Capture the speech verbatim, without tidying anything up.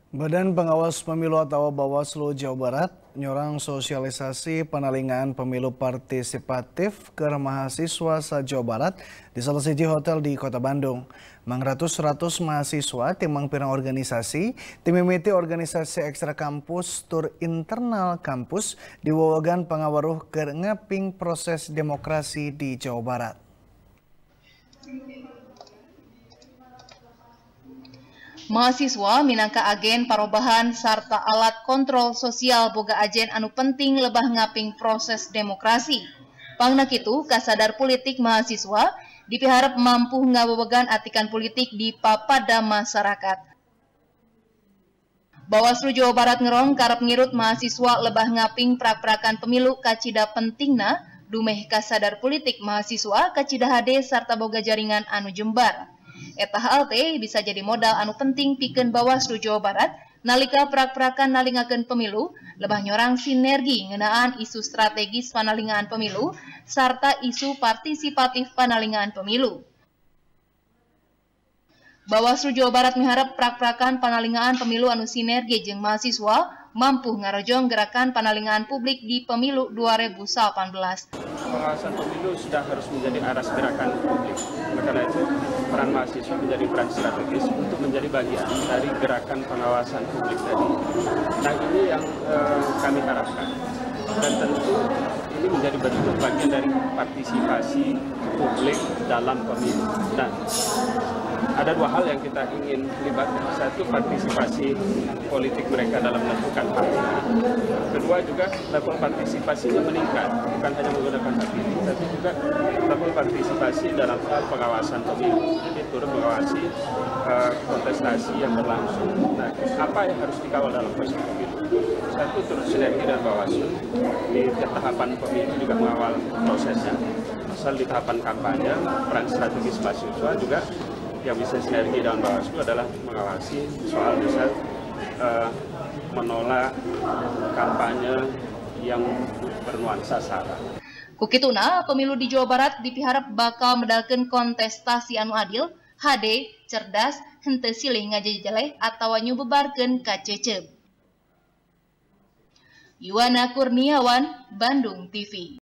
Badan Pengawas Pemilu atau Bawaslu Jawa Barat nyorang sosialisasi penalingan pemilu partisipatif ke mahasiswa se-Jawa Barat di salah siji hotel di Kota Bandung. Mangratus-ratus mahasiswa timang pirang organisasi, tim mimiti organisasi ekstra kampus tur internal kampus di wewagan pangawaruh ke ngaping proses demokrasi di Jawa Barat. Mahasiswa minangka agen parobahan sarta alat kontrol sosial boga ajen anu penting lebah ngaping proses demokrasi. Pangna kitu kasadar politik mahasiswa dipiharap mampu ngawewegan atikan politik di papada masyarakat. Bawaslu Jawa Barat ngerong karep ngirut mahasiswa lebah ngaping prak-prakan pemilu kacida pentingna dumeh kasadar politik mahasiswa kacida hade sarta boga jaringan anu jembar. Eta hal teh bisa jadi modal anu penting pikeun Bawaslu Jawa Barat nalika prak-prakan nalingakeun pemilu lebah nyorang sinergi ngeunaan isu strategis panalingaan pemilu sarta isu partisipatif panalingaan pemilu. Bawaslu Jawa Barat miharap prak-prakan panalingaan pemilu anu sinergi jeung mahasiswa mampu ngarojong gerakan panalingaan publik di pemilu dua ribu delapan belas. Pengawasan pemilu sudah harus menjadi aras gerakan publik. Oleh karena itu, peran mahasiswa menjadi peran strategis untuk menjadi bagian dari gerakan pengawasan publik tadi. Nah, ini yang eh, kami harapkan. Dan tentu ini menjadi bentuk bagian dari partisipasi publik dalam pemilu. Dan ada dua hal yang kita ingin libatkan. Satu, partisipasi politik mereka dalam menentukan hak pilih. Kedua juga level partisipasinya meningkat, bukan hanya menggunakan hak pilih, tapi juga level partisipasi dalam hal pengawasan pemilu. Jadi turut mengawasi uh, kontestasi yang berlangsung. Nah, apa yang harus dikawal dalam proses pemilu? Satu, turut sinergi dan Bawaslu di tahapan pemilu juga mengawal prosesnya. Asal di tahapan kampanye, peran strategis mahasiswa juga yang bisa sinergi dengan Bawaslu adalah mengawasi soal misal uh, menolak kampanye yang bernuansa sara. Kukituna, pemilu di Jawa Barat dipiharap bakal medalkeun kontestasi anu adil, hade, cerdas, henteu silih ngajejeleh atawa nyubebarkeun kacecep. Yuwana Kurniawan, Bandung T V.